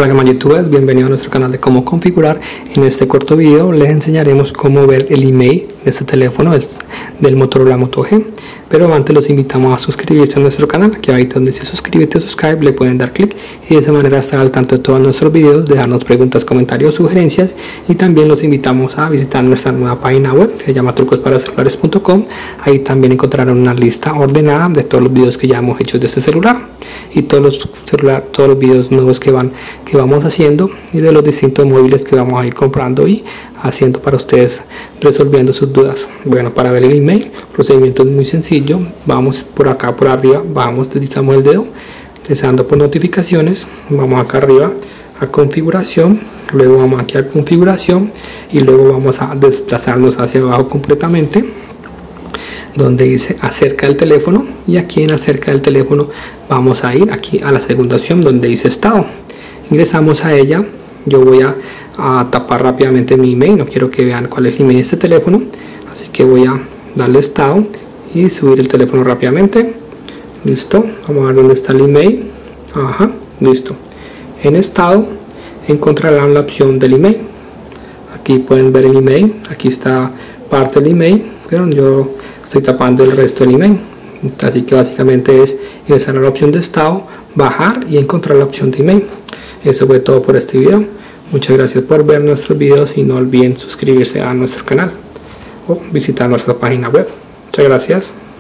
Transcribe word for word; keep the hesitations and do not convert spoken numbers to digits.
Hola gama youtubers, bienvenido a nuestro canal de cómo configurar. En este corto video les enseñaremos cómo ver el email de este teléfono del, del Motorola Moto G. Pero antes los invitamos a suscribirse a nuestro canal, aquí abajo donde dice suscríbete o subscribe le pueden dar clic y de esa manera estar al tanto de todos nuestros videos, dejarnos preguntas, comentarios, sugerencias, y también los invitamos a visitar nuestra nueva página web que se llama trucos para celulares punto com. Ahí también encontrarán una lista ordenada de todos los videos que ya hemos hecho de este celular y todos los celular, todos los videos nuevos que van que vamos haciendo y de los distintos móviles que vamos a ir comprando y haciendo para ustedes, resolviendo sus dudas. Bueno, para ver el email, el procedimiento es muy sencillo. Vamos por acá por arriba, vamos, deslizamos el dedo, deslizando por notificaciones, vamos acá arriba a configuración, luego vamos aquí a configuración y luego vamos a desplazarnos hacia abajo completamente donde dice acerca del teléfono, y aquí en acerca del teléfono vamos a ir aquí a la segunda opción donde dice estado. Ingresamos a ella. Yo voy a, a tapar rápidamente mi email, no quiero que vean cuál es el email de este teléfono, así que voy a darle estado y subir el teléfono rápidamente. Listo, vamos a ver dónde está el email. Ajá, listo. En estado encontrarán la opción del email. Aquí pueden ver el email, aquí está parte del email, pero yo estoy tapando el resto del email, así que básicamente es ingresar a la opción de estado, bajar y encontrar la opción de email. Eso fue todo por este video. Muchas gracias por ver nuestros videos y no olviden suscribirse a nuestro canal o visitar nuestra página web. Muchas gracias.